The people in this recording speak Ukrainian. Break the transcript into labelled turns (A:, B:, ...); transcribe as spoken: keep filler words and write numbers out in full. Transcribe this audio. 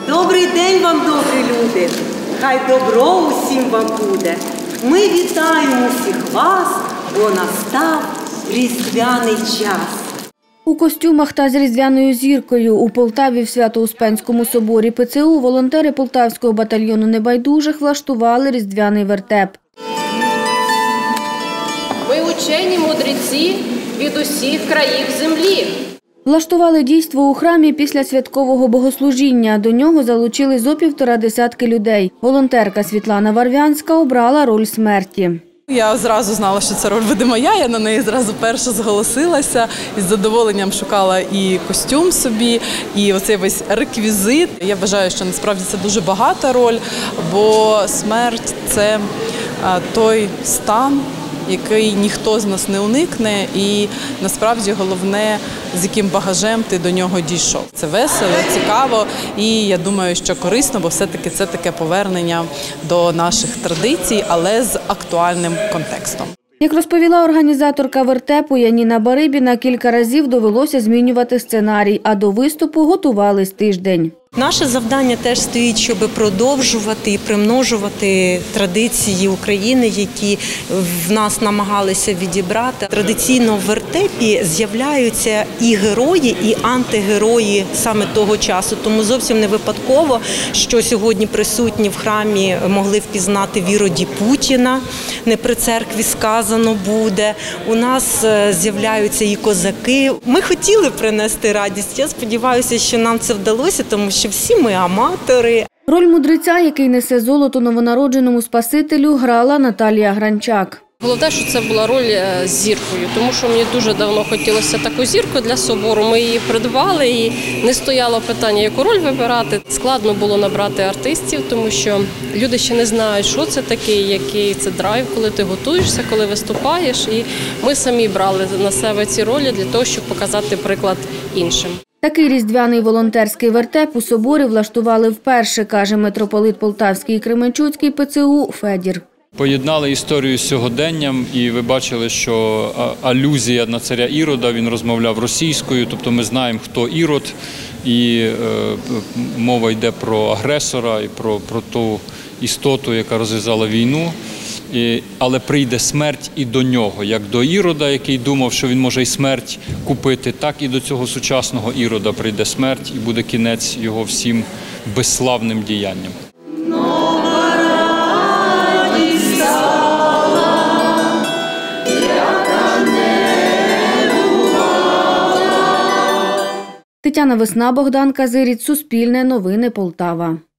A: Добрий день вам, добрі люди! Хай добро усім вам буде! Ми вітаємо всіх вас, бо настав різдвяний час.
B: У костюмах та з різдвяною зіркою у Полтаві в Свято-Успенському соборі Пе Це У волонтери Полтавського батальйону небайдужих влаштували різдвяний вертеп.
C: Ми учені мудреці від усіх країв землі.
B: Влаштували дійство у храмі після святкового богослужіння. До нього залучили зо півтора десятки людей. Волонтерка Світлана Варвянська обрала роль смерті.
D: Я зразу знала, що ця роль буде моя, я на неї зразу перша зголосилася. Із задоволенням шукала і костюм собі, і оцей весь реквізит. Я вважаю, що насправді це дуже багата роль, бо смерть – це той стан, який ніхто з нас не уникне, і насправді головне, з яким багажем ти до нього дійшов. Це весело, цікаво і я думаю, що корисно, бо все-таки це таке повернення до наших традицій, але з актуальним контекстом.
B: Як розповіла організаторка вертепу Яніна Барибіна, кілька разів довелося змінювати сценарій, а до виступу готувались тиждень.
E: Наше завдання теж стоїть, щоб продовжувати і примножувати традиції України, які в нас намагалися відібрати. Традиційно в вертепі з'являються і герої, і антигерої саме того часу. Тому зовсім не випадково, що сьогодні присутні в храмі могли впізнати Віроді Путіна, не при церкві сказано буде. У нас з'являються і козаки. Ми хотіли принести радість. Я сподіваюся, що нам це вдалося, тому що всі ми аматори.
B: Роль мудреця, який несе золото новонародженому Спасителю, грала Наталія Гранчак.
C: Головне, що це була роль з зіркою, тому що мені дуже давно хотілося таку зірку для собору. Ми її придбали і не стояло питання, яку роль вибирати. Складно було набрати артистів, тому що люди ще не знають, що це таке, який це драйв, коли ти готуєшся, коли виступаєш. І ми самі брали на себе ці ролі для того, щоб показати приклад іншим.
B: Такий різдвяний волонтерський вертеп у соборі влаштували вперше, каже митрополит Полтавський і Кременчуцький Пе Це У Федір.
F: Поєднали історію з сьогоденням, і ви бачили, що алюзія на царя Ірода, він розмовляв російською, тобто ми знаємо, хто Ірод, і е, мова йде про агресора і про, про ту істоту, яка розв'язала війну. І, але прийде смерть і до нього, як до Ірода, який думав, що він може і смерть купити, так і до цього сучасного Ірода прийде смерть і буде кінець його всім безславним діянням.
B: Тетяна Весна, Богдан Казиріць, Суспільне новини, Полтава.